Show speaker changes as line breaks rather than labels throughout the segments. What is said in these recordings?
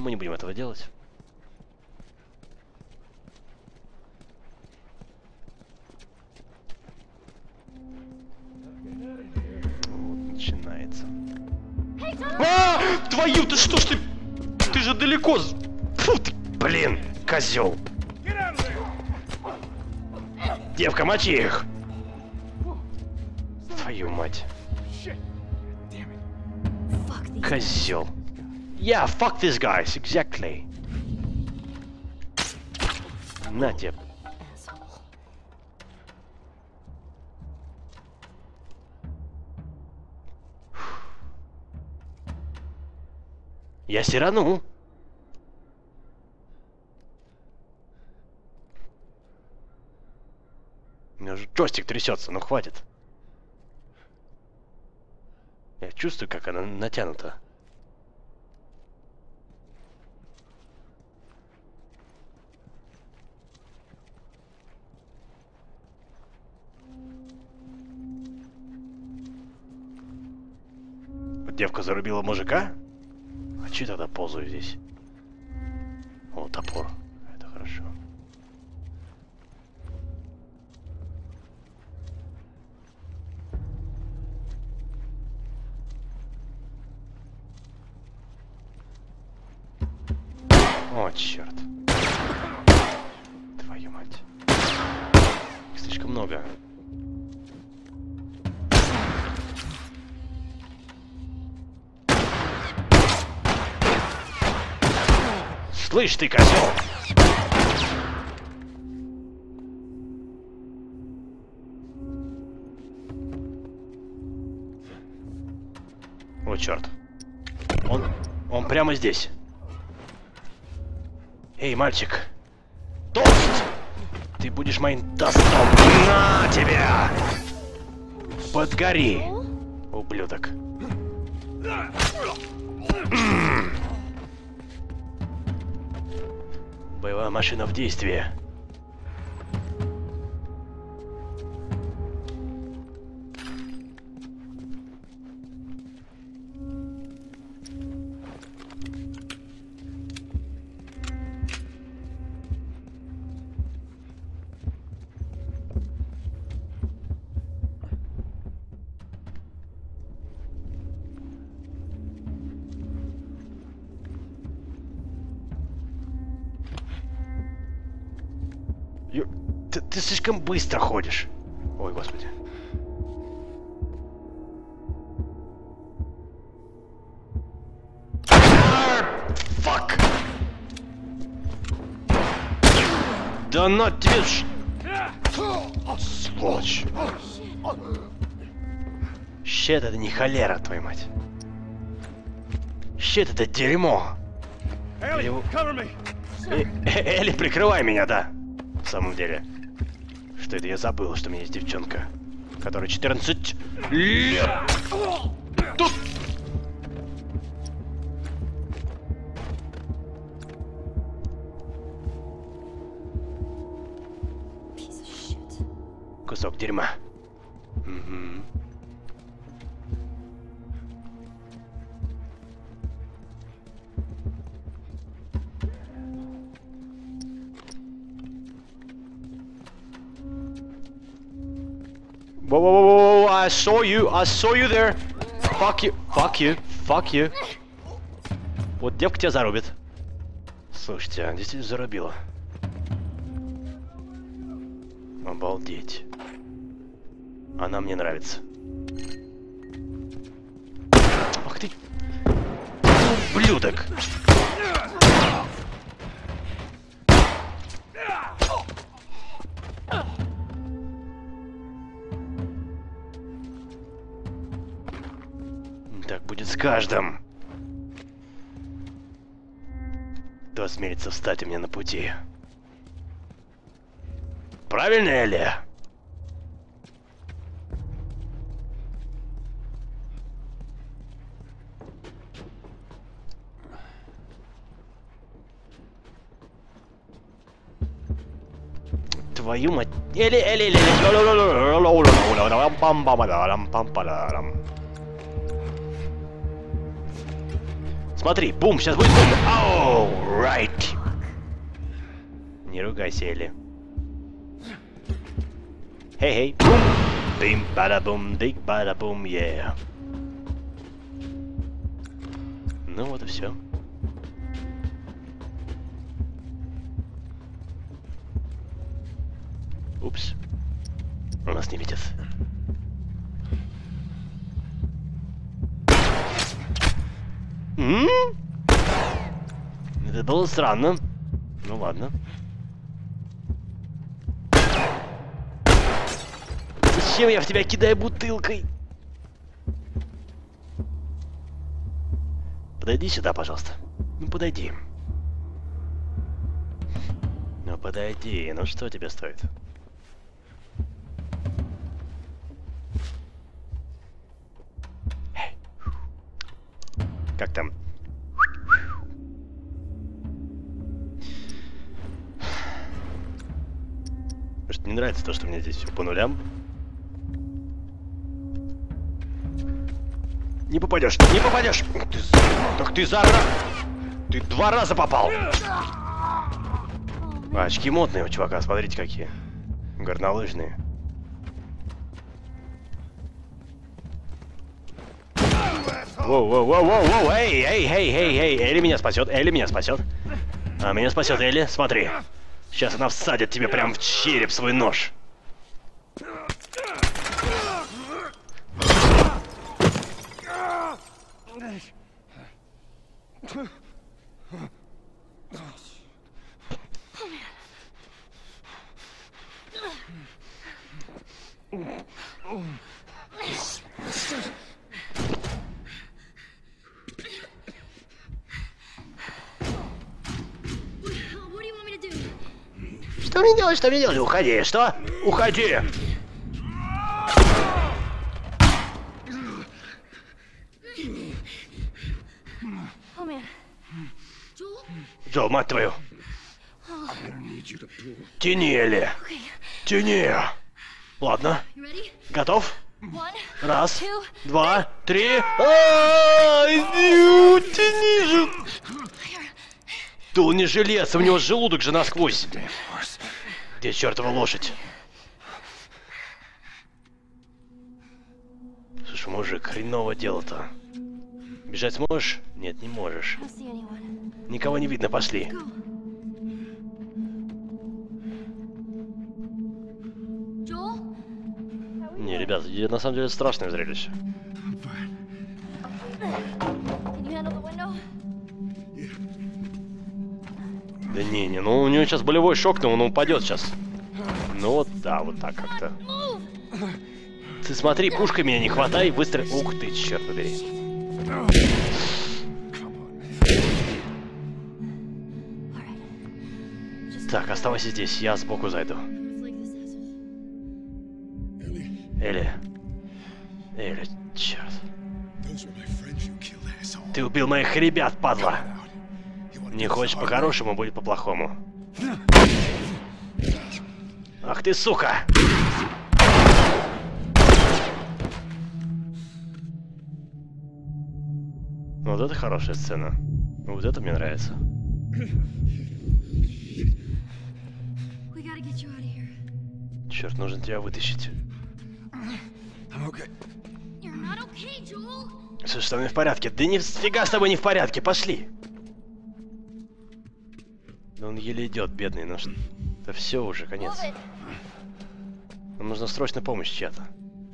Мы не будем этого делать. Вот начинается. А! Твою, ты что ж ты? Ты же далеко. Фу ты, блин, козел. Девка, мочи их. Твою мать. Козел. Yeah, fuck these guys, exactly. На тебе. Я сирану. У меня же джойстик трясется, ну хватит. Я чувствую, как она натянута. Девка зарубила мужика? А че тогда ползаю здесь? О, топор. Это хорошо. О, черт. Твою мать. Их слишком много. Слышь ты, козел! О, черт. Он прямо здесь. Эй, мальчик. Тост! Ты будешь моим тостом. На тебя! Подгори, ублюдок. Боевая машина в действии. Ты слишком быстро ходишь. Ой, господи. Фак! Да на тебе ж... Сволочь. Щет, это не холера, твою мать. Щет, это дерьмо. Элли, прикрывай меня, да. В самом деле. Что это я забыл, что у меня есть девчонка, которая 14 лет. Тут. Кусок дерьма. Угу. Whoa, I saw you there. Fuck you. Вот девка тебя зарубит. Слушайте, она действительно зарубила. Обалдеть. Она мне нравится. Ах ты, ублюдок. Так будет с каждым, кто осмелится встать у меня на пути. Правильно, Элли? Твою мать. Элли. Смотри, бум, сейчас будет бум. Ау! Right. Не ругайся, Элли. Хей-хей. Бум. Дым-бада-бум, дик-бада-бум, yeah. Ну вот и все. Упс. Он нас не видит. Это было странно. Ну ладно. Зачем я в тебя кидаю бутылкой? Подойди сюда, пожалуйста. Ну подойди. Ну подойди. Ну что тебе стоит? Как там? Может, не нравится то, что у меня здесь все по нулям? Не попадешь, не попадешь! Так ты Ты 2 раза попал! Очки модные у чувака, смотрите какие. Горнолыжные. Воу-воу-воу-воу-воу! Эй! Элли меня спасет, Элли меня спасет. А меня спасет Элли, смотри. Сейчас она всадит тебе прям в череп свой нож. Что мне делать, что мне делать? Уходи, что? Уходи! Джо, мать твою! Тяни, Элли! Тяни! Ладно. Готов? 1, 2, 3. Тяни же! Да он не желез, у него желудок же насквозь. Где чертова лошадь? Слушай, мужик, хреново дело-то. Бежать сможешь? Нет, не можешь. Никого не видно, пошли. Не, ребят, на самом деле страшное зрелище. Да не, ну у него сейчас болевой шок, но он упадет сейчас. Ну вот, да, вот так как-то. Ты смотри, пушкой меня не хватай, выстрел. Ух ты, черт побери. Так, оставайся здесь, я сбоку зайду. Элли. Элли, черт. Ты убил моих ребят, падла. Не хочешь по-хорошему, будет по-плохому. Ах ты, сука! Вот это хорошая сцена. Вот это мне нравится. Черт, нужно тебя вытащить. Слушай, со мной в порядке. Да нифига с тобой не в порядке, пошли. Да он еле идет, бедный, но что... Да все уже, конец. Нам нужна срочная помощь чья-то.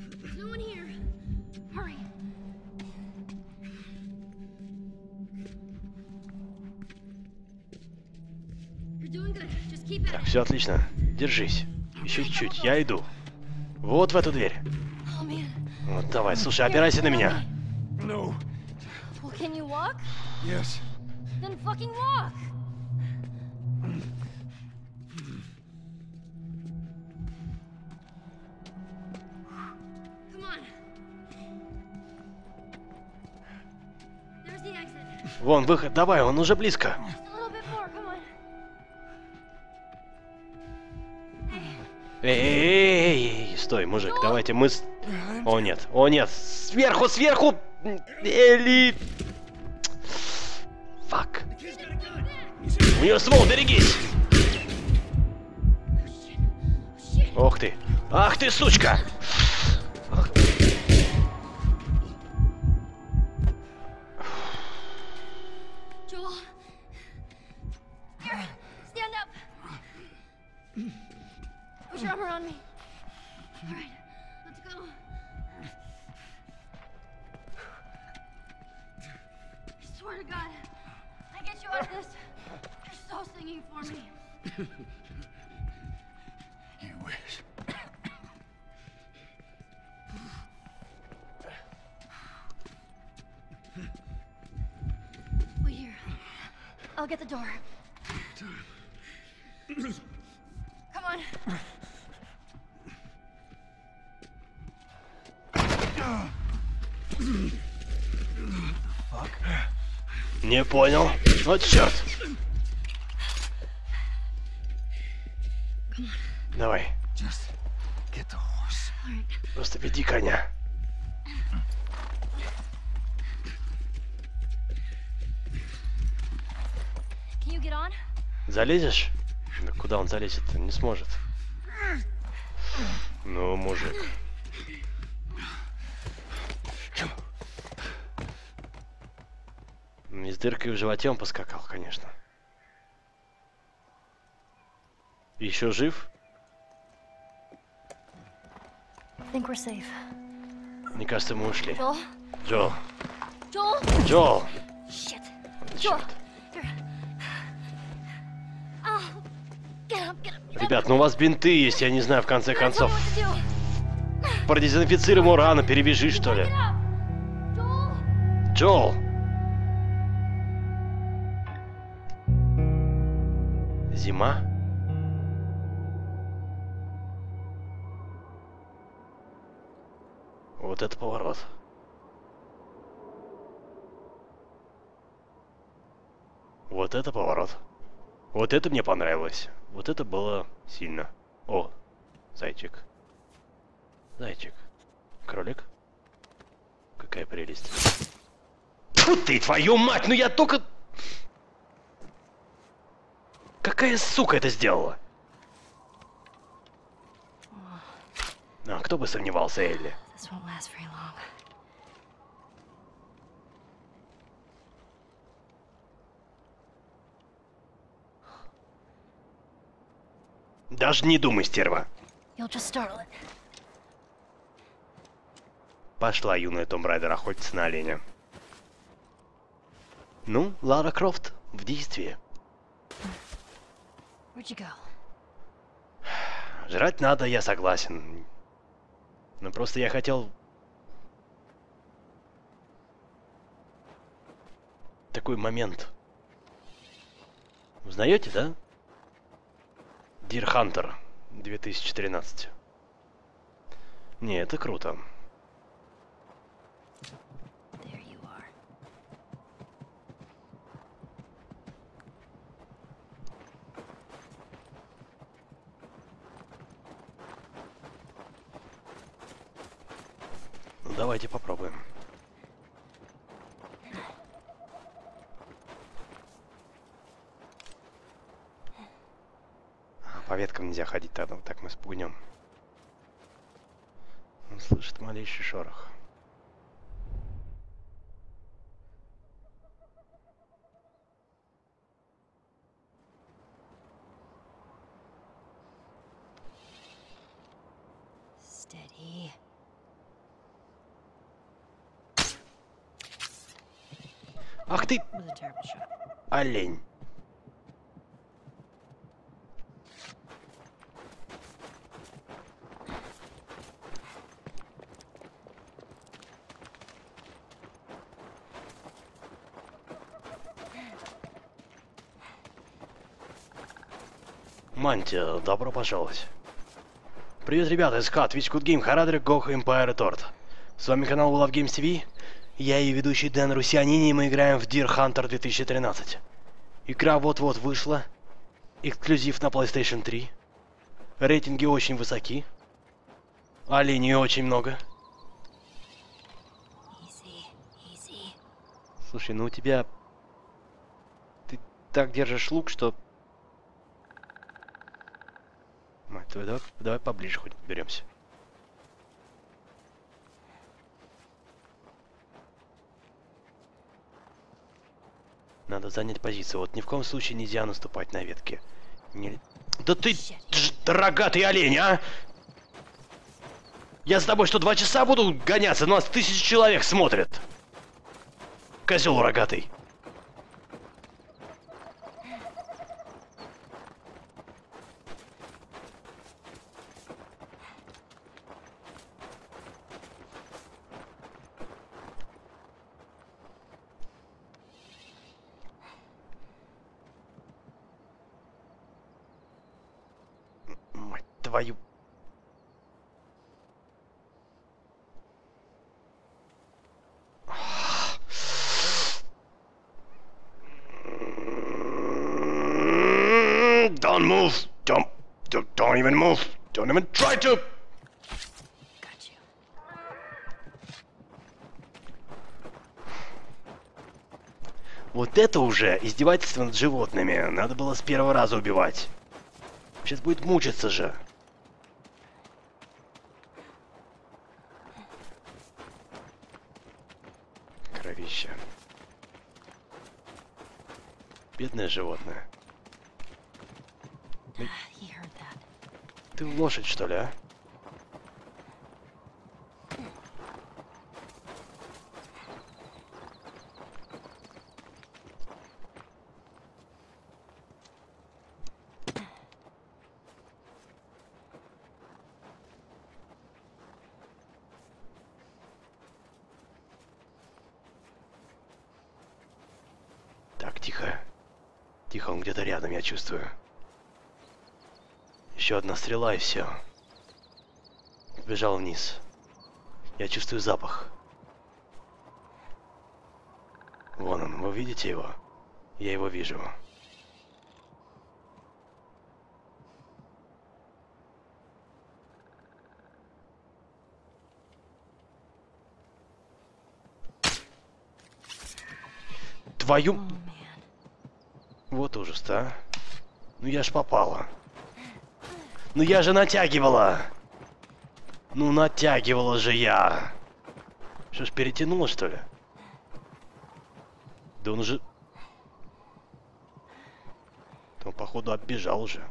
Так, все отлично. Держись. Еще чуть-чуть, я иду. Вот в эту дверь. Вот давай, слушай, опирайся на меня. Вон выход, давай, он уже близко. Эй, стой, мужик, давайте мы... О нет, сверху, Элли! Фак. У нее ствол, берегись! Ох ты! Ах ты, сучка! Ах.
Joel. Here, stand up. Put your arm around me. All right, let's go. I swear to God, I get you out of this. You're so singing for me.
You wish.
Wait here. I'll get the door. Come on.
Не понял. Вот черт. Давай.
Just get the horse.
All right.
Просто веди коня.
Can you get on?
Залезешь? Да куда он залезет? Не сможет. Ну, мужик. И с дыркой в животе он поскакал, конечно. Еще жив?
I think we're safe.
Мне кажется, мы ушли.
Joel?
Джоэл.
Joel?
Джоэл!
Shit. Joel.
Черт.
Here. Oh, get up, get up.
Ребят, ну у вас бинты есть, я не знаю, в конце
Tell me
концов.
what to do.
Продезинфицируй ему рану, перевяжи, что ли.
Get up. Joel?
Джоэл! Зима? Вот это поворот. Вот это поворот. Вот это мне понравилось. Вот это было сильно. О, зайчик. Зайчик. Кролик. Какая прелесть. Тьфу ты, твою мать, ну я только... Какая сука это сделала? А кто бы сомневался, Элли?
This won't last very long.
Даже не думай, стерва.
You'll just startle it.
Пошла юная Том Райдер охотиться на оленя. Ну, Лара Крофт в действии.
Where'd you go?
Жрать надо, я согласен. Но просто я хотел... Такой момент. Узнаете, да? Deer Hunter 2013. Не, это круто.
There you are.
Ну, давайте попробуем. По веткам нельзя ходить, тогда так мы спугнем. Он слышит малейший шорох.
Steady.
Ах ты,
It was a terrible shot.
олень. Мантия, добро пожаловать. Привет, ребята, из СКА, Twitch Good Game, Харадрик, Гоха, Empire и Торт. С вами канал We Love Games TV. Я и ведущий Дэн Русианини, и мы играем в Deer Hunter 2013. Игра вот-вот вышла. Эксклюзив на PlayStation 3. Рейтинги очень высоки. Оленей очень много.
Easy, easy.
Слушай, ну у тебя... так держишь лук, что... Мать твою, давай поближе хоть подберемся. Надо занять позицию. Вот ни в коем случае нельзя наступать на ветки. Да ты рогатый олень, а! Я с тобой что, 2 часа буду гоняться? На нас 1000 человек смотрят. Козел рогатый. Мать твою. Don't move. Don't even move. Don't even try to.
Got you.
Вот это уже издевательство над животными. Надо было с первого раза убивать. Сейчас будет мучиться же. Кровище. Бедное животное.
He heard that.
Ты лошадь, что ли, а? Так, тихо. Тихо, он где-то рядом, я чувствую. Еще одна стрела и все. Побежал вниз. Я чувствую запах. Вон он, вы видите его? Я его вижу. Твою...
Oh, man.
Вот ужас-то, а. Ну я ж попала. Ну я же натягивала. Ну натягивала же я. Что ж, перетянула, что ли? Да он уже... Да он, походу, оббежал уже.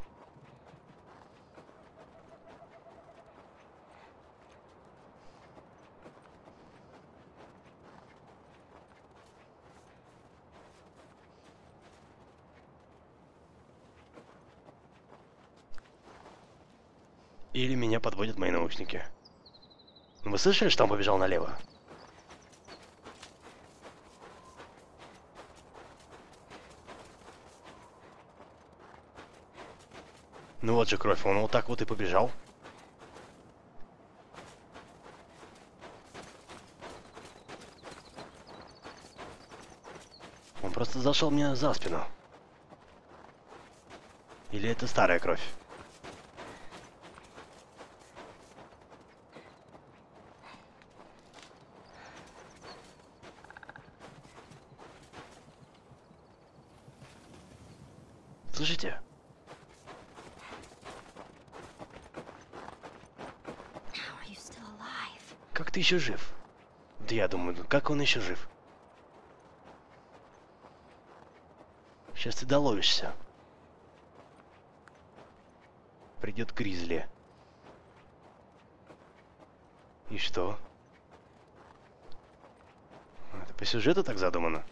Или меня подводят мои наушники. Вы слышали, что он побежал налево? Ну вот же кровь, он вот так вот и побежал. Он просто зашел мне за спину. Или это старая кровь? Слышите?
How are you still alive?
Как ты еще жив? Да я думаю, ну как он еще жив? Сейчас ты доловишься. Придет Гризли. И что? Это по сюжету так задумано?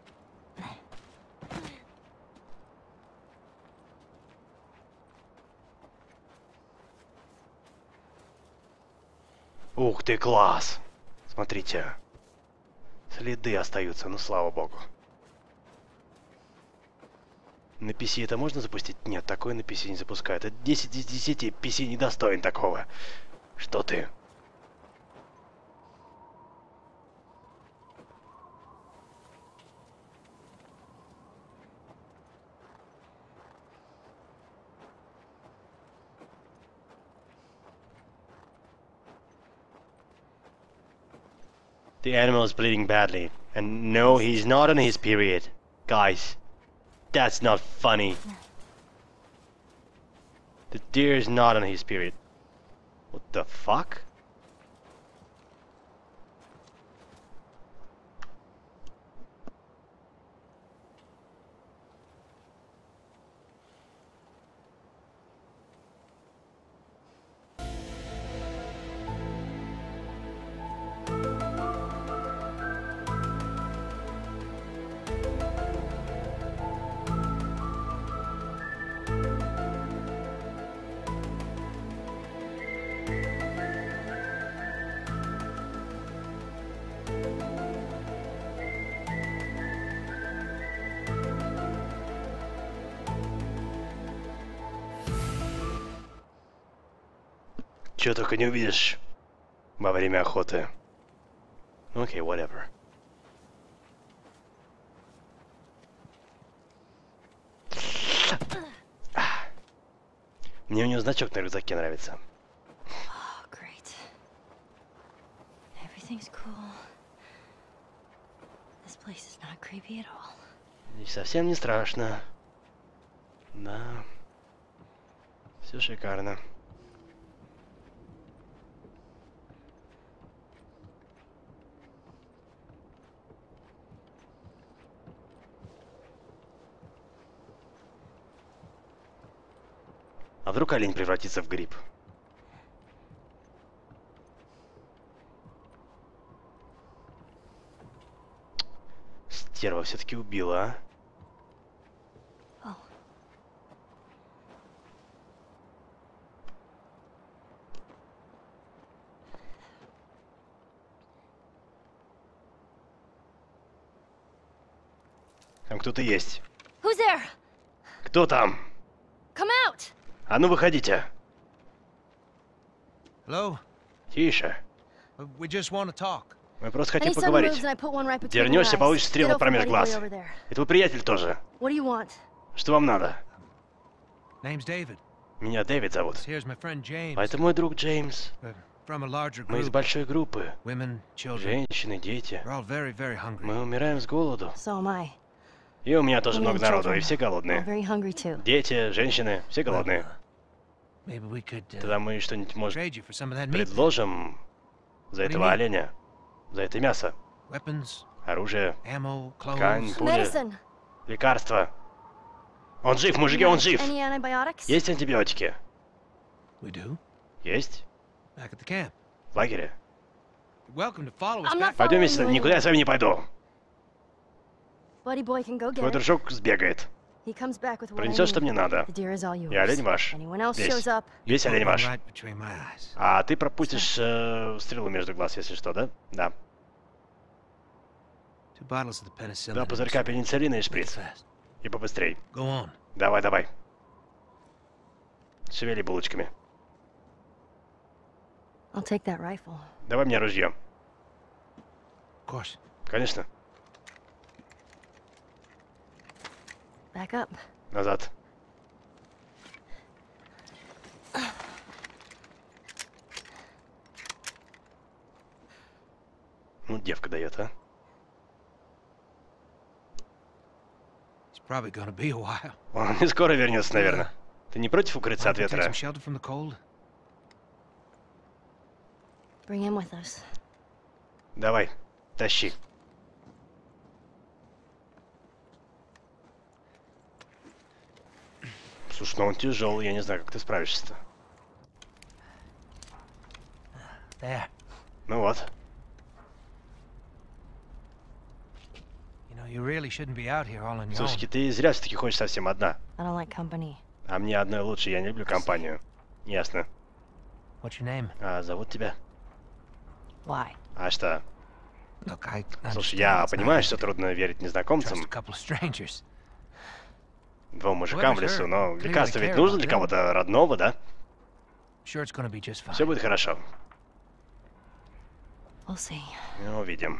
Ух ты, класс! Смотрите. Следы остаются, ну слава богу. На PC это можно запустить? Нет, такое на PC не запускают. Это 10 из 10, PC не достоин такого. Что ты? The animal is bleeding badly. And no, he's not on his period. Guys, That's not funny. The deer is not on his period. What the fuck? Чего только не увидишь во время охоты. Окей, whatever. Мне у него значок на рюкзаке нравится.
Oh, great. Everything's cool. This place is not creepy at all.
И совсем не страшно. Да. Все шикарно. А вдруг олень превратится в гриб? Стерва все-таки убила, а?
Oh.
Там кто-то есть.
Who's there?
Кто там?
Come out!
А ну выходите.
Hello?
Тише.
We just want to talk.
Мы просто
Any
хотим
sudden
поговорить.
moves and I put one right between your
Дернешься,
eyes.
получишь стрелу
Ditto for
промеж
buddy
глаз.
boy over there.
И твой приятель тоже.
What do you want?
Что вам надо?
Name's David.
Меня Дэвид зовут.
Here's my friend James.
А это мой друг Джеймс.
From a larger
Мы из
group.
большой группы.
Women, children.
Женщины, дети.
We're all very, very hungry.
Мы умираем с голоду.
So am I.
И у меня тоже
Women
много
and
народу,
children.
и все
I'm
голодные.
very hungry too.
Дети, женщины, все голодные.
Maybe we could
Тогда мы что-нибудь, может,
trade you for some of that meat.
предложим за
What do you
этого
mean?
оленя, за это мясо,
Weapons,
оружие,
ammo,
ткань,
clothes.
пули,
Medicine.
лекарства. Он жив, мужики, он жив.
Any antibiotics?
Есть антибиотики?
We do.
Есть.
Back at the camp.
В лагере.
You're welcome to follow us
I'm
back.
not
Пойдем
following
вместе,
you
никуда я
anywhere.
с вами не пойду.
Buddy boy can go get
Твой
it.
дружок сбегает.
He comes back with what I
Принесет, что
need.
мне надо.
The deer is all yours.
И олень ваш.
Anyone else
Здесь.
shows up,
Весь
Put
олень
one
ваш.
right between my eyes.
А ты пропустишь стрелу между глаз, если что, да? Да.
2 bottles of the penicillin.
Два пузырька пенициллина и
Make it
шприц.
fast.
И побыстрей.
Go on.
Давай, давай. Шевели булочками.
I'll take that rifle.
Давай мне ружье.
Of course.
Конечно.
Back up.
Назад. Ну, девка дает, а?
It's probably gonna be a while.
Он не скоро вернется, наверное. Ты не против укрыться от
Mind if we take
ветра?
some shelter from the cold?
Bring him with us.
Давай, тащи. Слушай, ну он тяжелый, я не знаю, как ты справишься-то.
There.
Ну вот.
You know, you really shouldn't be out here all on your own.
Слушай, ты зря все-таки ходишь совсем одна.
I don't like company.
А мне одной лучше, я не люблю компанию. Ясно.
What's your name?
А зовут тебя?
Why?
А что?
Look, I
Слушай,
understand
я
it's not
понимаю,
easy
что
to
трудно верить
trust
незнакомцам,
a couple of strangers.
двум мужикам в лесу, но
Clearly
лекарство ведь
care
нужно
about
для
them.
кого-то родного, да?
Sure, it's gonna be just fine.
Все будет хорошо.
We'll see.
Ну, увидим.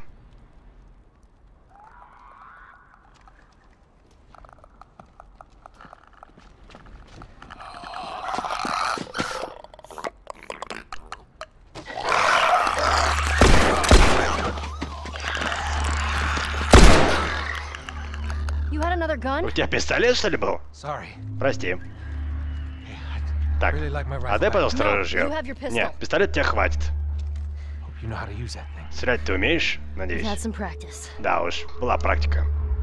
You You had another gun?
У тебя пистолет, что ли, был?
Sorry.
Прости.
Hey,
Так,
really like my
а
rifle
дай,
back.
пожалуйста,
No,
ружье.
you have your pistol.
Нет, пистолет тебе хватит.
Hope you know how to use that thing.
Стрелять ты умеешь,
We've
надеюсь?
had some practice.
Да уж, была практика.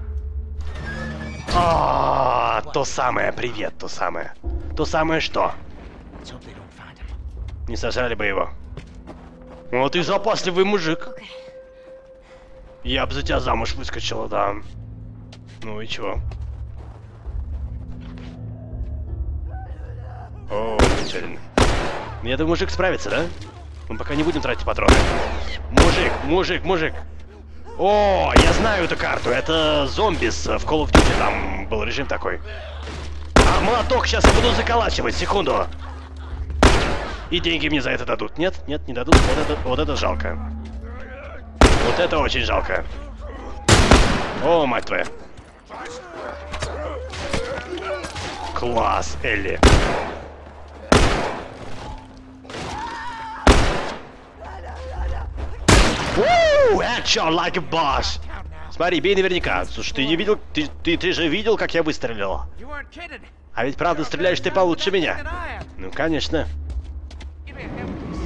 А, то самое, привет, то самое. То самое что?
Let's hope they don't find him.
Не сожрали бы его. Вот и запасливый мужик.
Okay.
Я бы за тебя замуж выскочила, да. Ну и чего? О, замечательно. Я думаю, мужик справится, да? Мы пока не будем тратить патроны. Мужик. О, я знаю эту карту. Это зомбис в Call of Duty. Там был режим такой. А молоток сейчас я буду заколачивать. Секунду. И деньги мне за это дадут. Нет, не дадут. Вот это жалко. Вот это очень жалко. О, мать твою. Класс, Элли. Headshot like a boss. Смотри, бей наверняка. Слушай, ты не видел? Ты же видел, как я выстрелил?
You weren't kidding.
А ведь правда стреляешь ты получше
Than
меня.
I am.
Ну, конечно.
Give me a hand, please.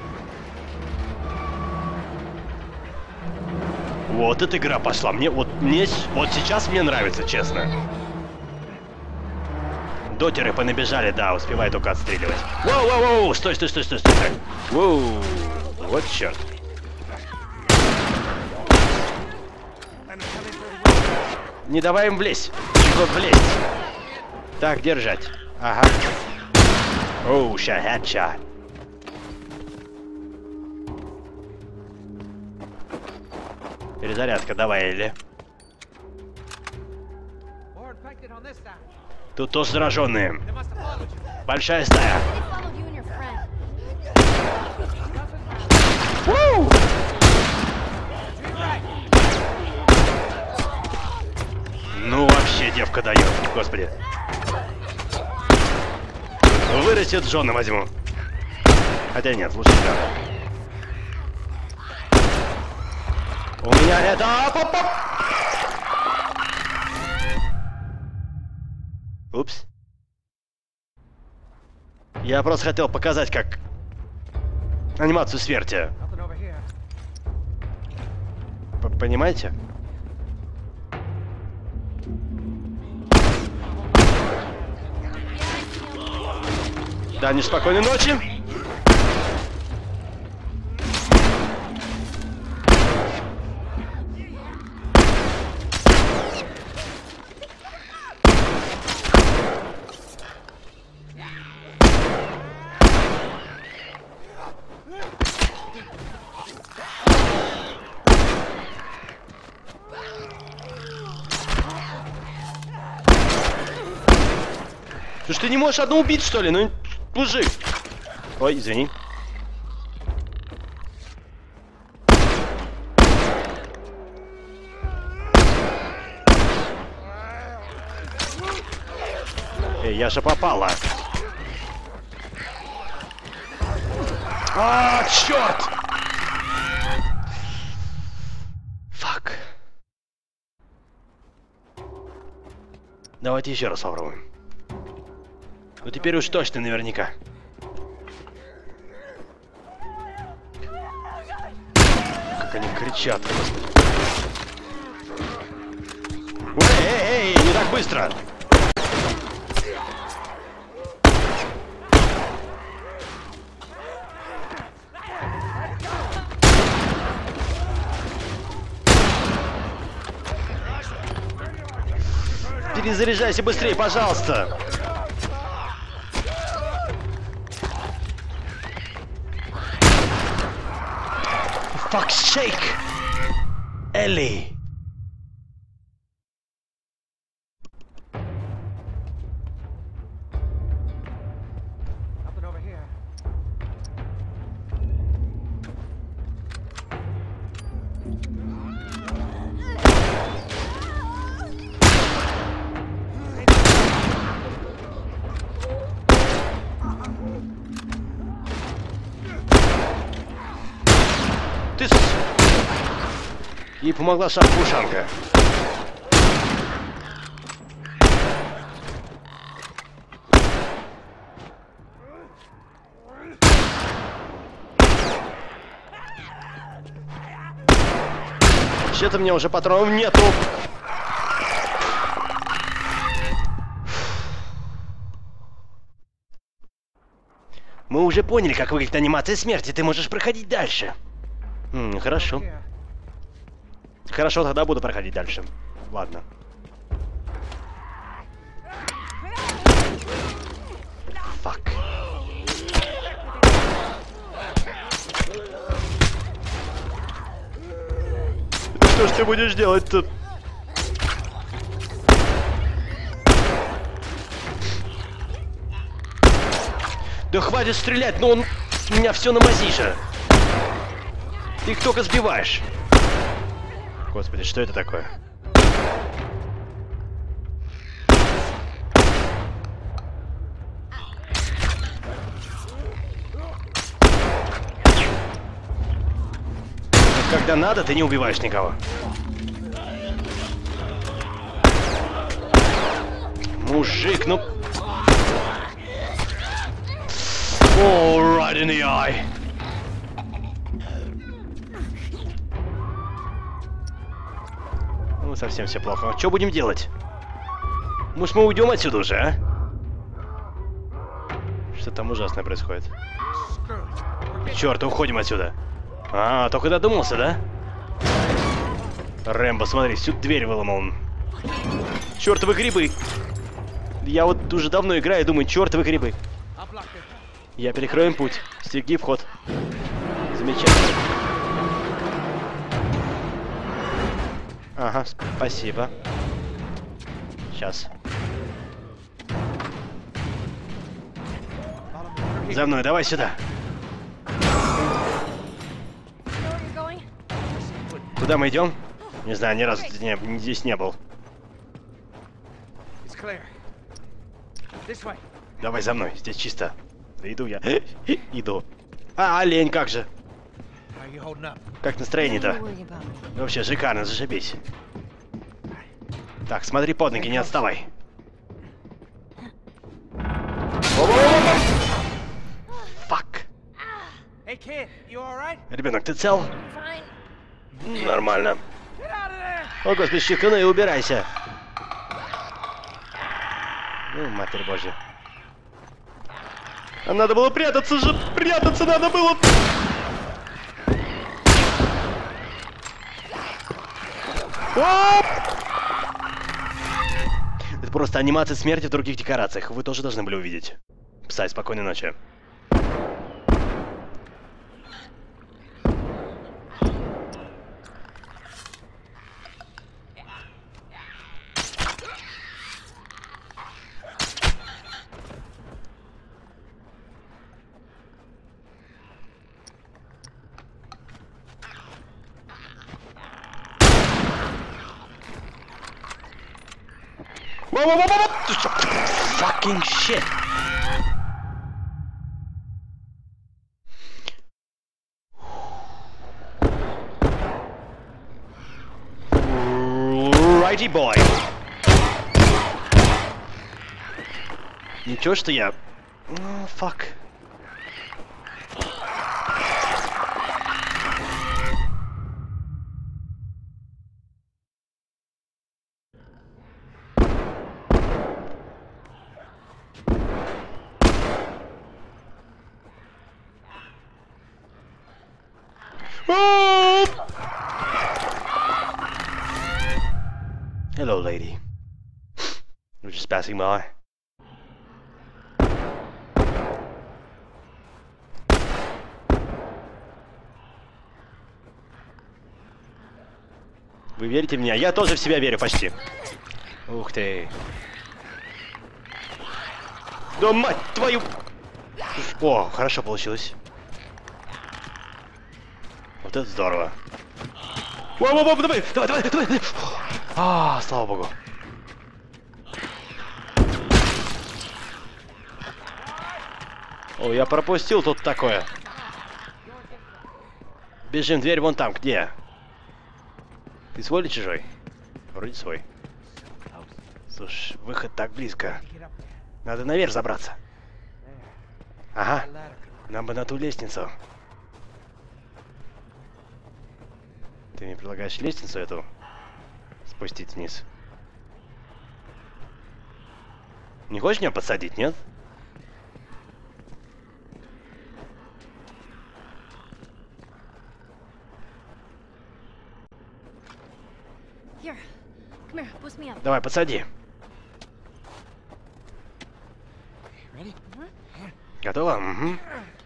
Вот эта игра пошла. Вот сейчас мне нравится, честно. Дотеры понабежали, да, успевай только отстреливать. Воу, стой. Так. Воу, вот черт. Не давай им влезть. Вот влезть. Так, держать. Ага. Оу, headshot. Перезарядка, давай, Элли.
More infected on this side.
Тут тоже зараженные.
They must have followed you.
Большая стая.
They followed you and your friend.
Вуу! Ну вообще девка дает, господи. Вырастет, Джона возьму. Хотя нет, лучше да. У меня это... Оп! Упс. Я просто хотел показать, как анимацию смерти.
Nothing over here.
Понимаете? Да, неспокойной ночи. Слушай, ты не можешь одну убить, что ли? Ну, мужик. Ой, извини. Эй, я же попала. А, черт! Фак. Давайте еще раз попробуем. Ну теперь уж точно наверняка. Как они кричат, господи. Эй, не так быстро! Перезаряжайся быстрее, пожалуйста! Fuck's sake! Элли!
Nothing over here.
Ей помогла шапка-ушанка. Вообще-то мне уже патронов нету. Мы уже поняли, как выглядит анимация смерти. Ты можешь проходить дальше. Хорошо. Хорошо, тогда буду проходить дальше. Ладно. Фак. Что ж ты будешь делать-то? Да хватит стрелять, но он у меня все на мази же. Ты их только сбиваешь. Господи, что это такое? Когда надо, ты не убиваешь никого. Мужик, ну... О, right in the eye. Ну, совсем все плохо. Что будем делать? Может, мы уйдем отсюда уже, а? Что там ужасное происходит? Черт, уходим отсюда. А, только додумался, да? Рэмбо, смотри, всю дверь выломал. Чертовы грибы. Я вот уже давно играю и думаю, чертовы грибы. Я перекрою им путь. Стереги вход. Замечательно. Ага, спасибо. Сейчас. За мной, давай сюда. Куда мы идем? Не знаю, ни разу здесь не был. Давай за мной, здесь чисто. Да иду я. Иду. А, олень, как же? Как настроение-то? Вообще шикарно, зашибись. Так, смотри под ноги, не отставай. Фак. Ребенок, ты цел? Нормально. О, господи, щеканы, убирайся. Ну, Матерь Божья. А надо было прятаться же! Прятаться надо было! Оп! Это просто анимация смерти в других декорациях. Вы тоже должны были увидеть. Псай, спокойной ночи. Fucking shit. Righty boy. Ничего, что я... Fuck. Hello, lady. You're just passing by. Вы верите в меня? Я тоже в себя верю почти. Ух ты. Да мать твою! О, хорошо получилось. Вот это здорово. Воу-воу-воу, давай, давай, давай, давай. А, слава богу. О, я пропустил тут такое. Бежим, дверь вон там, где? Ты свой или чужой? Вроде свой. Слушай, выход так близко. Надо наверх забраться. Ага, нам бы на ту лестницу. Ты мне предлагаешь лестницу эту спустить вниз? Не хочешь меня подсадить, нет?
Here, come here, boost me up.
Давай, подсади.
Ready?
Готово? Угу.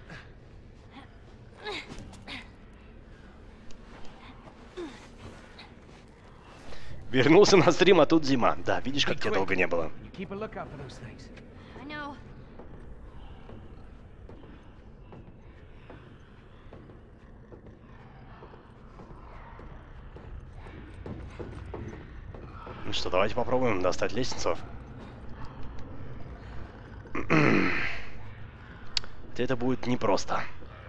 Вернулся на стрим, а тут зима. Да, видишь, как тебя долго не было.
You keep a lookout for those things.
I know.
Ну что, давайте попробуем достать лестницу. Это будет непросто.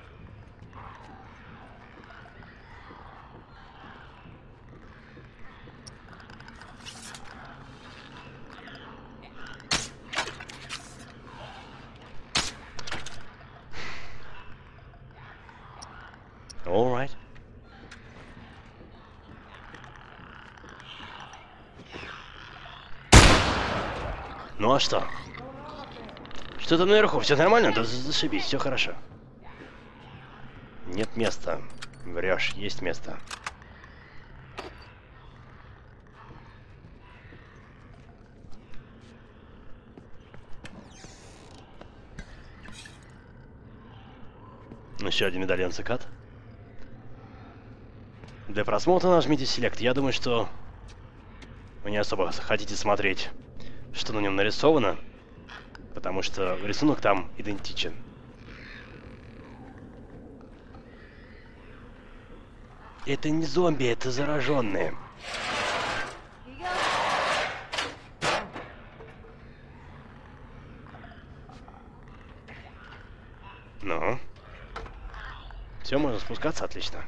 All right. Ну а что? Что там наверху? Все нормально? Да зашибись, все хорошо. Нет места. Врешь, есть место. Еще один медальон цикад. Для просмотра нажмите Select. Я думаю, что вы не особо хотите смотреть, что на нем нарисовано, потому что рисунок там идентичен. Это не зомби, это зараженные.
Here you go.
Ну. Все, можно спускаться, отлично.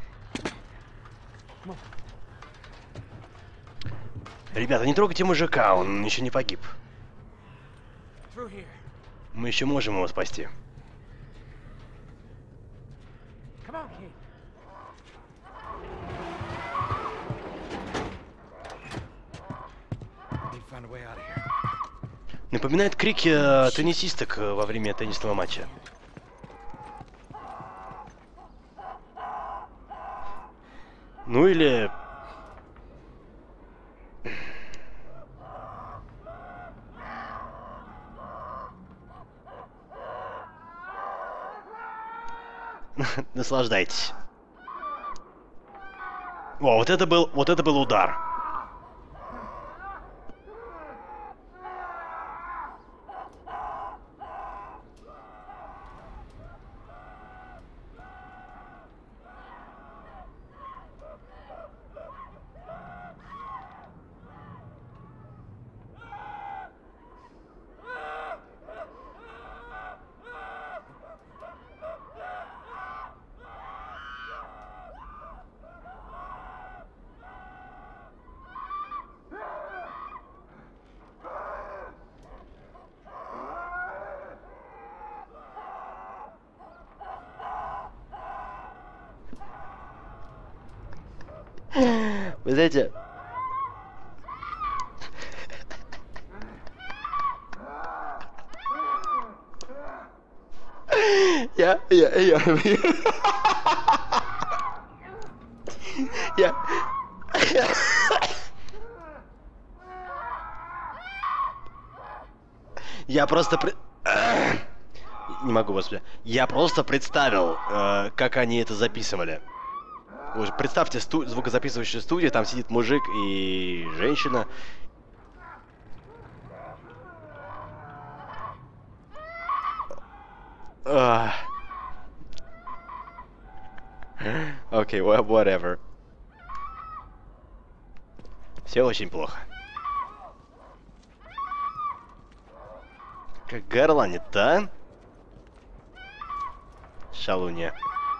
Ребята, не трогайте мужика, он еще не погиб.
Through here.
Мы еще можем его спасти.
Come on, kid.
Need to find a way out of here.
Напоминает крики теннисисток во время теннисного матча. Ну или... Наслаждайтесь. О, вот это был удар. Вы знаете... Я... Я просто... Не могу, господи. Я просто представил, как они это записывали. Уже представьте звукозаписывающую студию, там сидит мужик и женщина. Окей, whatever. Все очень плохо. Как горланит, да? Шалунья.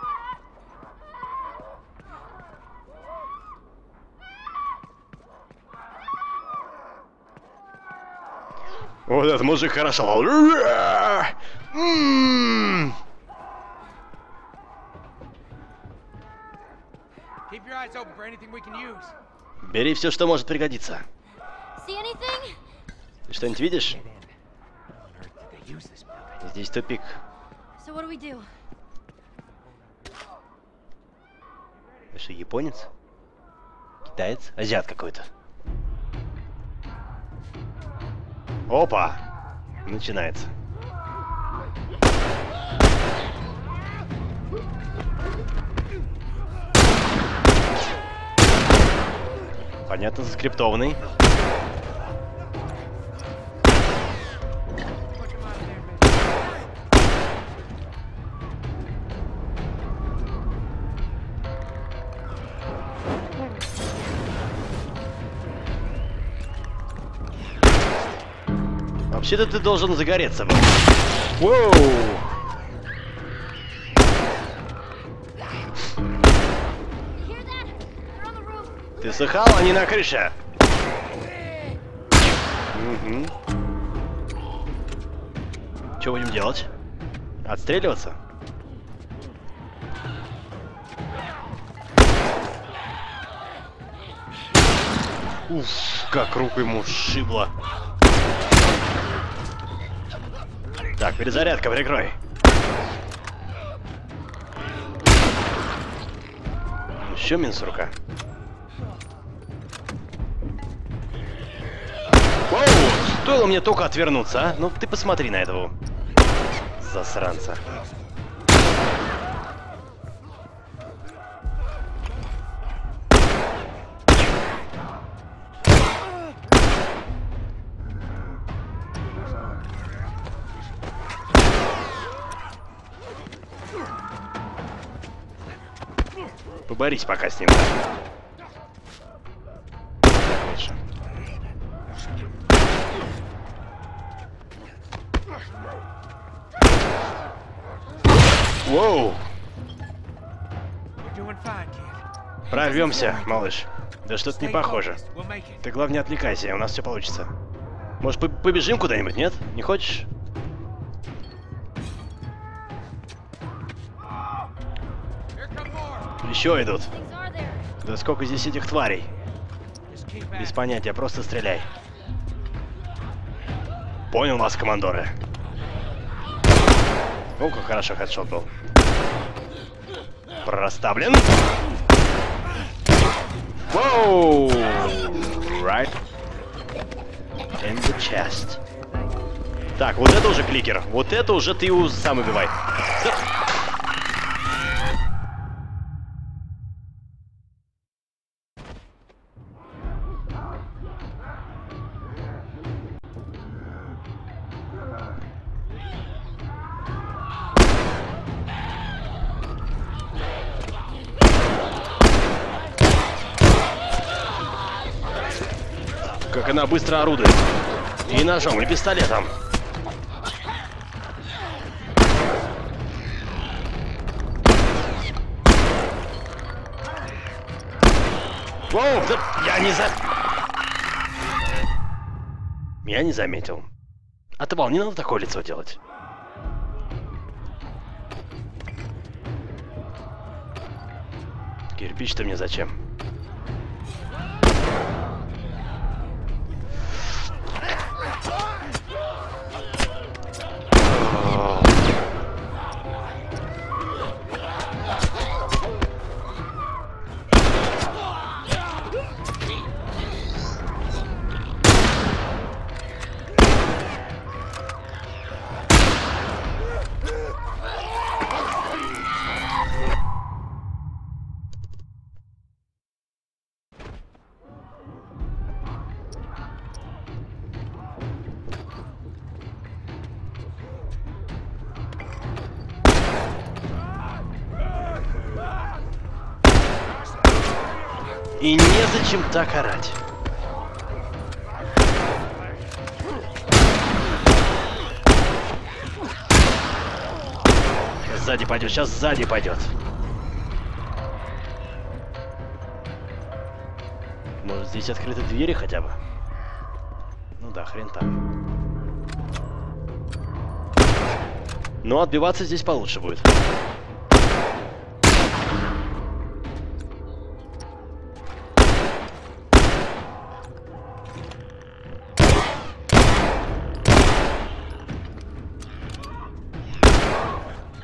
Вот этот мужик хорошо.
Keep your eyes open for anything we can use.
Бери все, что может пригодиться.
See anything?
Ты что-нибудь видишь?
Get in. How on earth did they use this building?
Здесь тупик.
So what do we do?
Ты что, японец? Китаец? Азиат какой-то. Опа! Начинается. Понятно, заскриптованный. Вообще-то ты должен загореться был. Воу!
You hear that? They're on the roof.
Ты слыхал? Они на крыше. Угу. Что будем делать? Отстреливаться? Уф, как руку ему сшибло. Так, перезарядка, прикрой. Еще минус рука. Воу! Стоило мне только отвернуться, а? Ну ты посмотри на этого засранца. Поборись пока с ним. Так, лучше. Воу!
You're doing fine, kid.
Прорвемся, малыш. Да что-то не
Stay
похоже.
focused. We'll make it.
Ты, главное, не отвлекайся, у нас все получится. Может, побежим куда-нибудь, нет? Не хочешь?
Here come more.
Еще идут.
Things are there.
Да сколько здесь этих тварей?
Just keep
Без
at it.
понятия, просто стреляй. Понял вас, командоры. О, как хорошо хедшот был. Проставлен. Воу! Right. In the chest. Так, вот это уже кликер. Вот это уже ты его сам убивай. Да. Как она быстро орудует. И ножом, и пистолетом. Воу, да я не заметил. А ты, Бал, не надо такое лицо делать. Кирпич-то мне зачем? И незачем так орать. Сзади пойдет, сейчас сзади пойдет. Может, здесь открыты двери хотя бы? Ну да, хрен там. Но отбиваться здесь получше будет.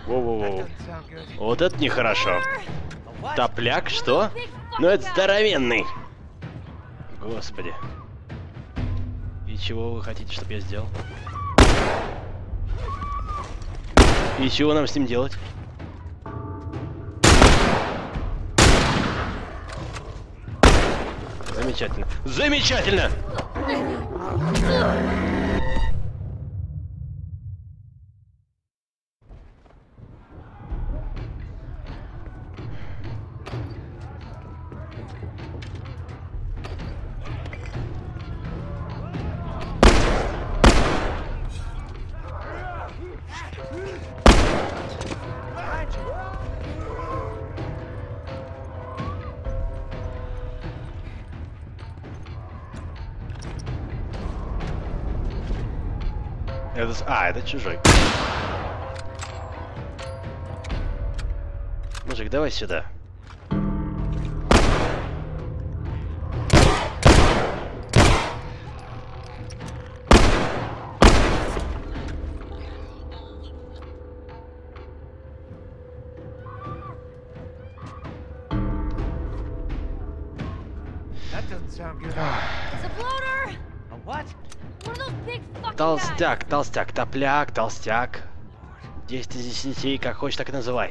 Воу-воу-воу.
Doesn't sound good.
Вот это нехорошо.
A what?
Топляк, что? Ну это здоровенный. Господи. И чего вы хотите, чтобы я сделал? И чего нам с ним делать? Замечательно. Замечательно! Это... А, это чужой. Мужик, давай сюда.
That doesn't sound good.
It's a bloater!
A what?
One of those big fucking guys.
Толстяк, толстяк, топляк, толстяк. 10 из 10, как хочешь, так и называй.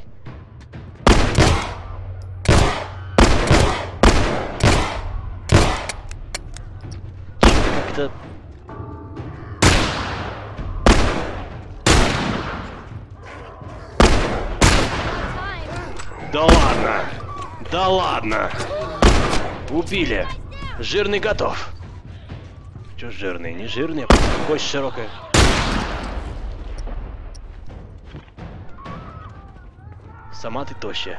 Как-то...
Time.
Да ладно! Да ладно! Убили! Жирный готов! Чё жирный? Не жирный, а просто кость широкая. Сама ты тощая.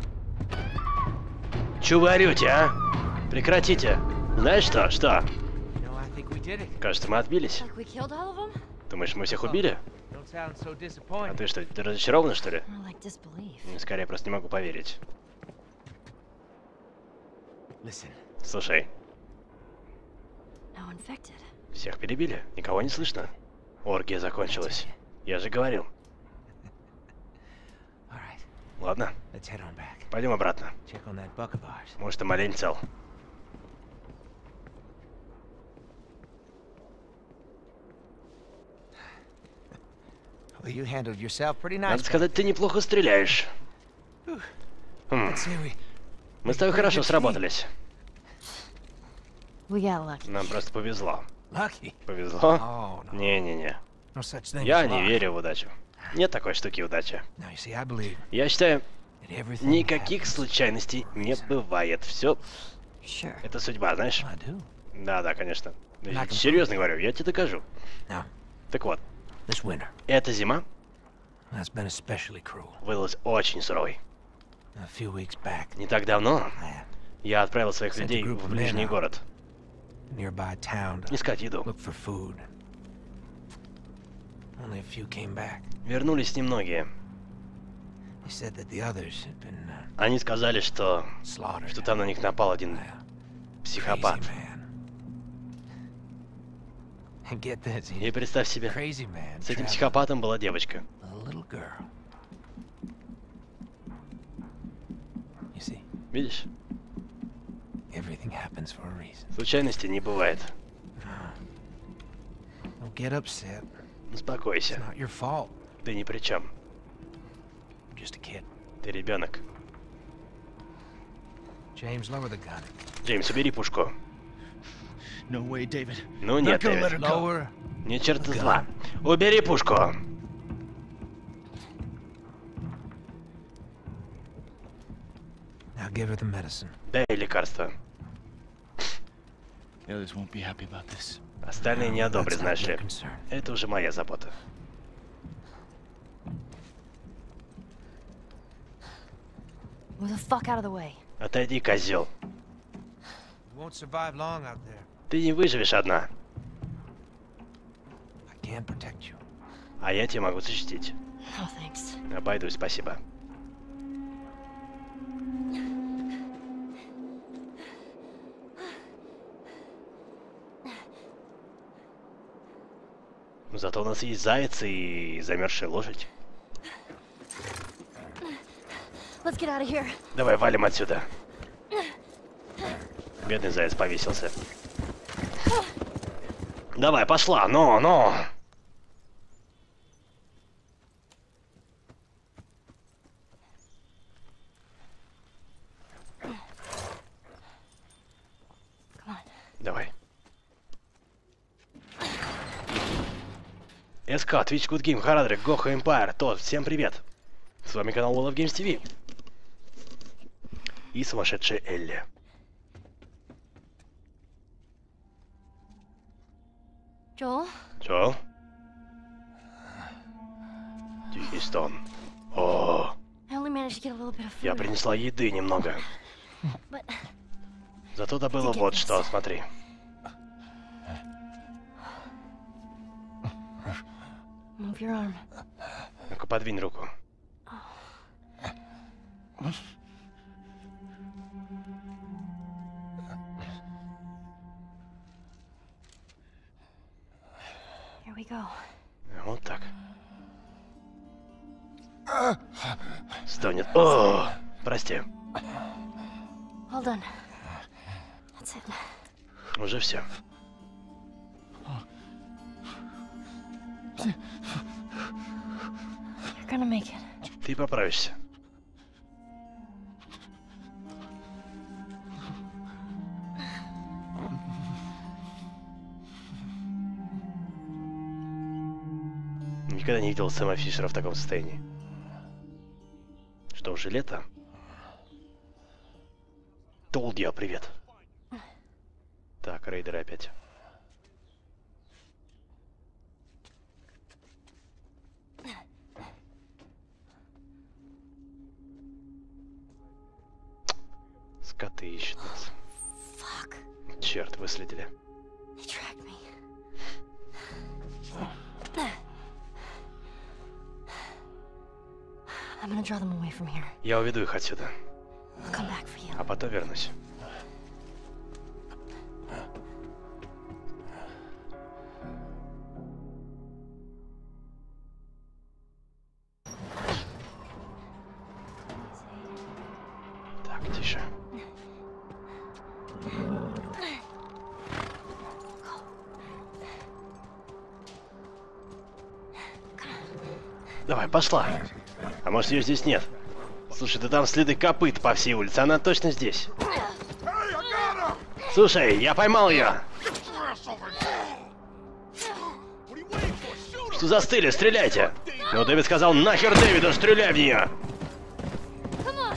Чё вы орёте, а? Прекратите! Знаешь что? Что?
You know, I think we did it.
Кажется, мы отбились.
Like we killed all of them?
Думаешь, мы всех убили?
Don't sound so
А
disappointed.
ты что, ты разочарована, что ли?
More like disbelief.
Скорее, просто не могу поверить.
Listen,
Слушай,
Now infected.
всех перебили? Никого не слышно? Оргия закончилась. Я же говорил.
all right,
Ладно,
let's head on back.
пойдем обратно.
Check on that buck of ours.
Может, там олень цел.
Well, you handled yourself pretty nice.
Надо сказать, ты неплохо стреляешь. Хм,
I'd say we
мы с тобой хорошо сработались.
We got lucky.
Нам просто повезло.
lucky.
Повезло?
Oh, no.
Не-не-не.
No such thing
Я
as
не
luck.
верю в удачу. Нет такой штуки удачи.
Now, you see, I believe
Я считаю,
that everything
никаких
happens.
случайностей не бывает. Все,
Sure.
это судьба, знаешь?
I do.
Да, конечно.
Like him.
Серьезно говорю, я тебе докажу.
Now,
Так вот,
this winter,
эта зима
that's been especially cruel.
выдалась очень суровой.
A few weeks back,
Не так давно
I
я отправил своих
Sent a
людей
group
в
of
ближний
men out.
город
nearby town to
искать еду.
look for food. Only a few came back.
Вернулись немногие.
They said that the others had been
Они сказали, что
slaughtered
там на них напал один
by a
психопат.
crazy man. And get this,
И представь себе,
crazy man
с этим
traveled
психопатом была девочка.
with a little girl. You see,
Видишь?
everything happens for a reason.
Случайностей не бывает.
Don't get upset. It's
Успокойся.
not your fault.
Ты ни при чем.
You're just a kid.
Ты ребенок.
James, lower the gun.
Джеймс, убери пушку.
No way, David.
Ну нет,
gonna let
Дэвид.
her go.
Lower.
Ни черта зла. Убери пушку.
Now give her the medicine.
Дай лекарство.
The others won't be happy about this.
Остальные не одобрят,
That's not
знаешь
your
ли.
concern.
Это уже моя забота.
Move the fuck out of the way.
Отойди, козел.
You won't survive long out there.
Ты не выживешь одна.
I can't protect you.
А я тебя могу защитить.
Oh, thanks.
Обойдусь, спасибо. Зато у нас есть заяц и замерзшая лошадь.
Let's get out of here.
Давай валим отсюда. Бедный заяц повесился. Давай, пошла, ну. Давай. СК, Twitch, Good Game, Харадрик, Гоха Empire, Тот, всем привет. С вами канал Wall of Games TV. И сумасшедшая Элли.
Joel?
Joel? Тихий стон. О,
I only managed to get a little bit of food.
я принесла еды немного.
But
Зато добыла вот что, смотри.
move your arm.
Ну-ка, подвинь руку.
Here we go.
Вот так. Стонет. О, прости.
All done. That's it.
Уже все.
You're gonna make it.
Ты поправишься. Никогда не видел Сэма Фишера в таком состоянии. Что, уже лето? Толдия, привет. Так, рейдеры опять. Скоты ищут нас.
Fuck.
Черт, выследили.
They tracked me. I'm gonna draw them away from here.
Я уведу их отсюда,
I'll come back for you.
а потом вернусь. Так, тише. Давай, пошла. А может, ее здесь нет? Слушай, да там следы копыт по всей улице, она точно здесь. Слушай, я поймал ее. Что застыли? Стреляйте! Ну, Дэвид сказал, нахер Дэвида, стреляй в нее!
Come on.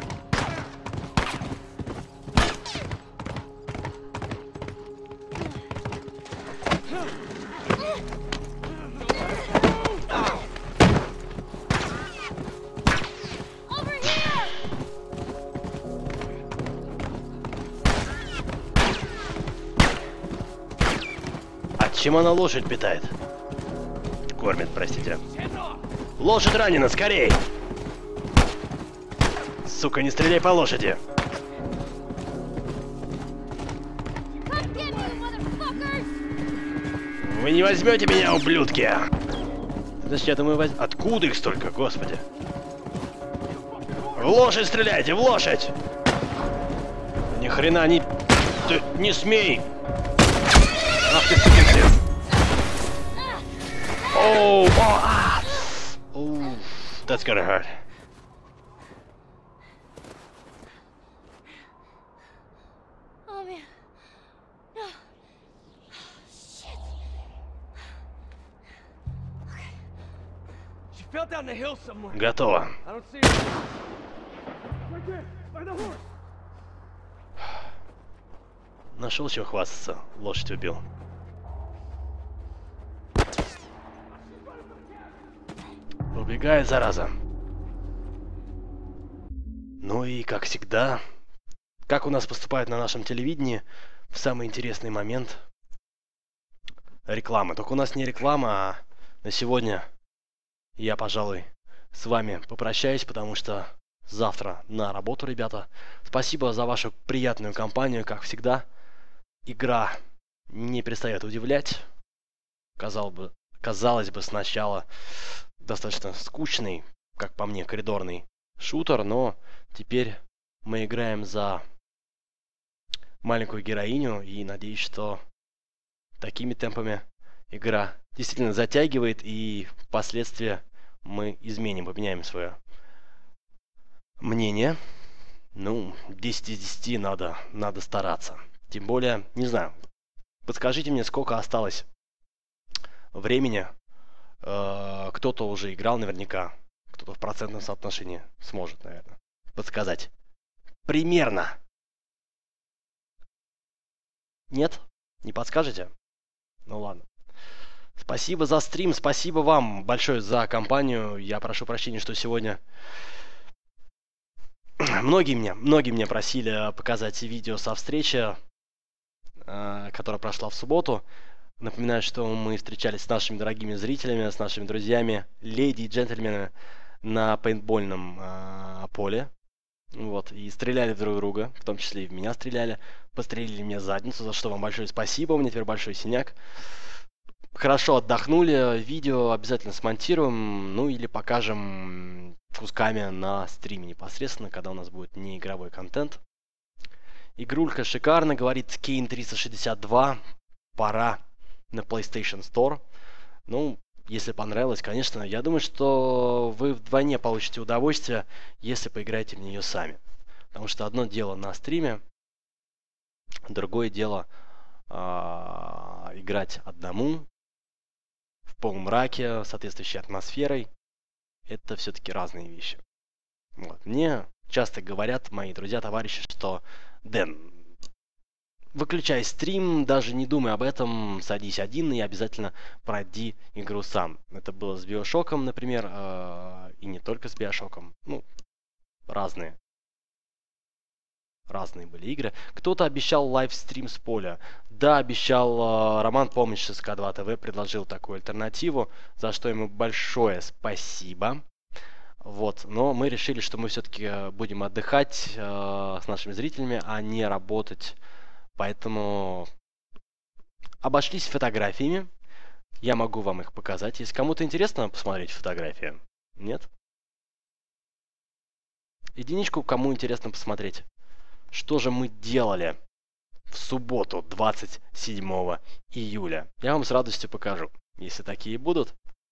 Over here.
А чем она лошадь питает? Кормит, простите. Лошадь ранена, скорей! Сука, не стреляй по лошади!
Come get me, motherfuckers.
Вы не возьмете меня, ублюдки! Значит, я думаю, Откуда их столько, господи? В лошадь стреляйте, в лошадь! Ни хрена не... Ты не смей! Ах ты, сукин сын! Оу, оу, that's gonna hurt.
Oh man. No. Shit.
She fell down the hill somewhere.
Готово.
I don't see her. Right there, by the horse.
Нашел чем хвастаться. Лошадь убил. Убегает, зараза. Ну и, как всегда, как у нас поступают на нашем телевидении, в самый интересный момент реклама. Только у нас не реклама, а на сегодня я, пожалуй, с вами попрощаюсь, потому что завтра на работу, ребята. Спасибо за вашу приятную компанию, как всегда. Игра не перестает удивлять. Казалось бы, сначала достаточно скучный, как по мне, коридорный шутер, но теперь мы играем за маленькую героиню, и надеюсь, что такими темпами игра действительно затягивает, и впоследствии мы поменяем свое мнение. Ну, 10 из 10 надо стараться. Тем более, не знаю, подскажите мне, сколько осталось времени. Кто-то уже играл наверняка, кто-то в процентном соотношении сможет, наверное, подсказать. Примерно. Нет? Не подскажете? Ну ладно. Спасибо за стрим, спасибо вам большое за компанию. Я прошу прощения, что сегодня многие меня просили показать видео со встречи, которая прошла в субботу. Напоминаю, что мы встречались с нашими дорогими зрителями, с нашими друзьями, леди и джентльмены на пейнтбольном поле. Вот, и стреляли друг в друга, в том числе и в меня стреляли. Пострелили мне в задницу, за что вам большое спасибо, у меня теперь большой синяк. Хорошо отдохнули, видео обязательно смонтируем, ну или покажем кусками на стриме непосредственно, когда у нас будет неигровой контент. Игрулька шикарно, говорит Кейн 362, пора на PlayStation Store. Ну, если понравилось, конечно, я думаю, что вы вдвойне получите удовольствие, если поиграете в нее сами. Потому что одно дело на стриме, другое дело играть одному, в полумраке, соответствующей атмосферой. Это все-таки разные вещи. Вот. Мне часто говорят мои друзья, товарищи, что Дэн, выключай стрим, даже не думай об этом, садись один и обязательно пройди игру сам. Это было с Биошоком, например, и не только с Биошоком. Ну, разные были игры. Кто-то обещал лайвстрим с поля. Да, обещал Роман Помощь с СК2 ТВ, предложил такую альтернативу, за что ему большое спасибо. Вот, но мы решили, что мы все-таки будем отдыхать с нашими зрителями, а не работать. Поэтому обошлись фотографиями. Я могу вам их показать. Если кому-то интересно посмотреть фотографии. Нет? Единичку, кому интересно посмотреть. Что же мы делали в субботу, 27 июля? Я вам с радостью покажу, если такие будут.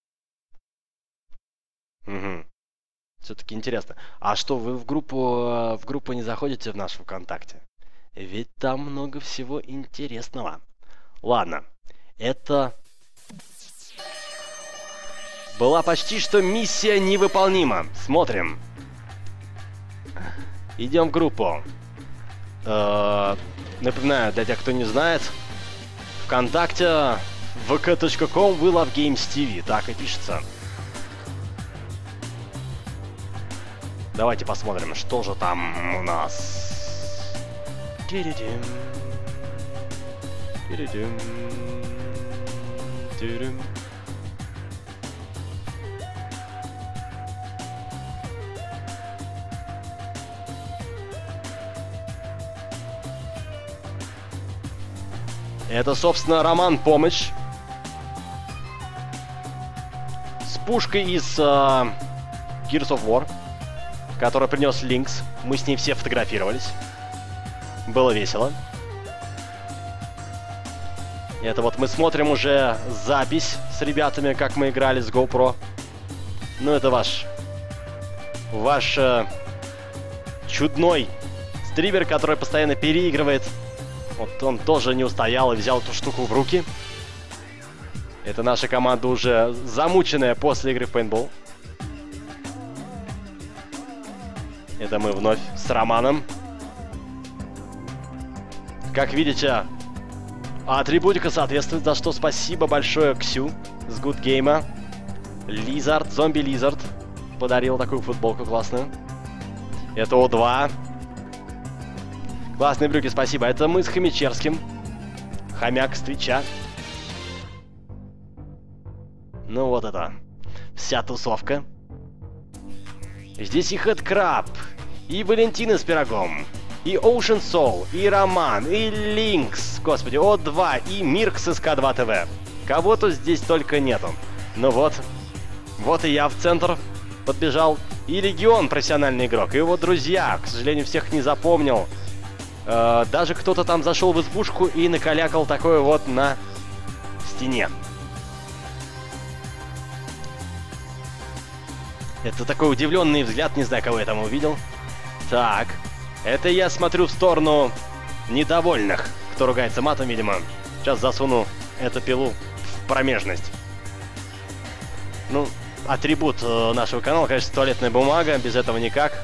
Угу. Все-таки интересно. А что, вы в группу не заходите в нашу ВКонтакте? Ведь там много всего интересного. Ладно, это была почти что миссия невыполнима. Смотрим. Идем в группу. Напоминаю, для тех, кто не знает, ВКонтакте vk.com WeLoveGamesTV. Так и пишется. Давайте посмотрим, что же там у нас. Тиридим. Тиридим. Тиридим. Это, собственно, Роман Помощь. С пушкой из Gears of War, который принес Линкс. Мы с ней все фотографировались. Было весело. Это вот мы смотрим уже запись с ребятами, как мы играли с GoPro. Ну, это ваш чудной стример, который постоянно переигрывает. Вот он тоже не устоял и взял эту штуку в руки. Это наша команда, уже замученная после игры в пейнтбол. Это мы вновь с Романом. Как видите, атрибутика соответствует, за что спасибо большое Ксю с Good Game. Лизард, зомби Лизард подарил такую футболку классную. Это О2. Классные брюки, спасибо. Это мы с Хомячерским. Хомяк с Твича. Ну вот это вся тусовка. Здесь и Хэдкраб, и Валентина с пирогом, и Ocean Soul, и Роман, и Линкс, господи, О2, и Мирк с СК2 ТВ. Кого-то здесь только нету. Ну вот. Вот и я в центр подбежал. И Легион, профессиональный игрок. И его друзья, к сожалению, всех не запомнил. Даже кто-то там зашел в избушку и накалякал такое вот на стене. Это такой удивленный взгляд, не знаю, кого я там увидел. Так, это я смотрю в сторону недовольных, кто ругается матом, видимо. Сейчас засуну эту пилу в промежность. Ну, атрибут нашего канала, конечно, туалетная бумага, без этого никак.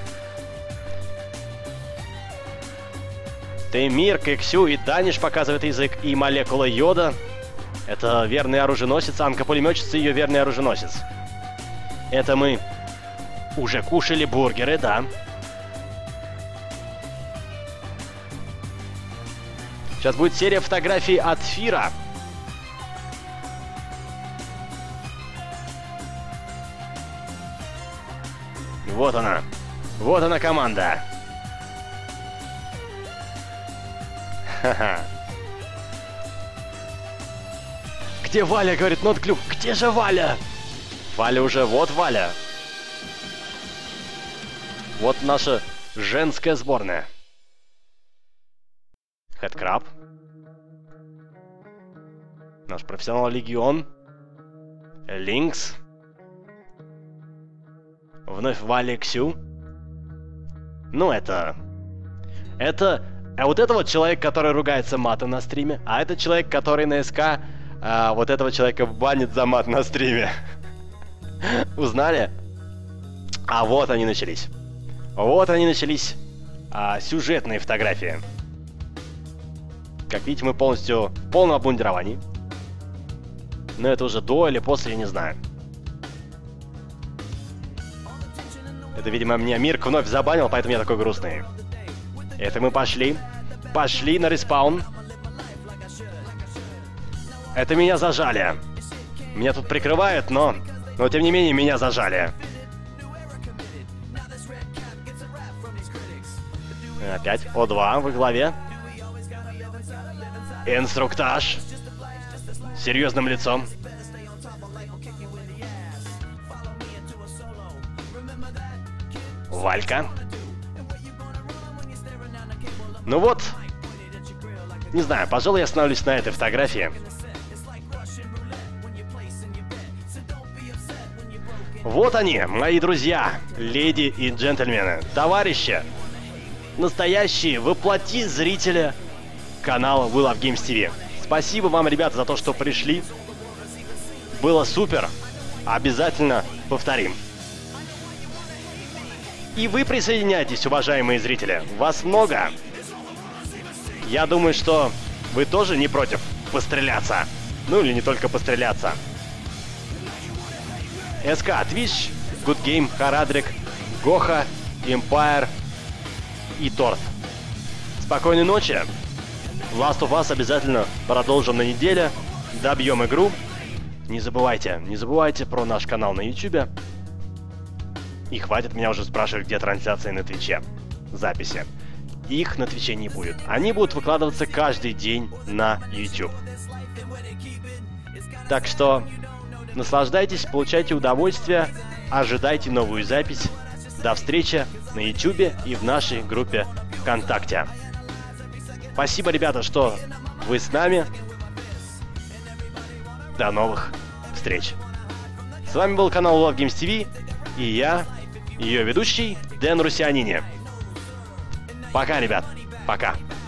Теймир, Кексю и Даниш показывает язык, и молекула Йода. Это верный оруженосец, Анка-пулеметчица, ее верный оруженосец. Это мы уже кушали бургеры, да. Сейчас будет серия фотографий от Фира. Вот она. Вот она, команда. Ха-ха. Где Валя, говорит Нотклюк? Где же Валя? Валя уже, вот Валя. Вот наша женская сборная. Хэдкраб. Наш профессионал Легион. Линкс. Вновь Валя Ксю. Ну, это... А вот это вот человек, который ругается матом на стриме. А это человек, который на СК вот этого человека банит за мат на стриме. Узнали? А вот они начались. Вот они начались. Сюжетные фотографии. Как видите, мы полностью в полном обмундировании. Но это уже до или после, я не знаю. Это, видимо, меня Мирк вновь забанил, поэтому я такой грустный. Это мы пошли. Пошли на респаун. Это меня зажали. Меня тут прикрывают, но тем не менее меня зажали. Опять О2 во главе. Инструктаж. Серьезным лицом. Валька. Ну вот. Не знаю, пожалуй, я остановлюсь на этой фотографии. Вот они, мои друзья, леди и джентльмены, товарищи. Настоящие воплоти зрителя канала We Love Games TV. Спасибо вам, ребята, за то, что пришли. Было супер. Обязательно повторим. И вы присоединяйтесь, уважаемые зрители. Вас много. Я думаю, что вы тоже не против постреляться. Ну или не только постреляться. СК, Twitch, Good Game, Харадрик, Гоха, Empire и Торт. Спокойной ночи. Last of Us обязательно продолжим на неделе. Добьем игру. Не забывайте про наш канал на YouTube. И хватит меня уже спрашивать, где трансляции на Твиче. Записи. Их на Твиче не будет. Они будут выкладываться каждый день на YouTube. Так что наслаждайтесь, получайте удовольствие, ожидайте новую запись. До встречи на YouTube и в нашей группе ВКонтакте. Спасибо, ребята, что вы с нами. До новых встреч. С вами был канал Love Games TV и я, ее ведущий Дэн Русианини. Пока, ребят. Пока.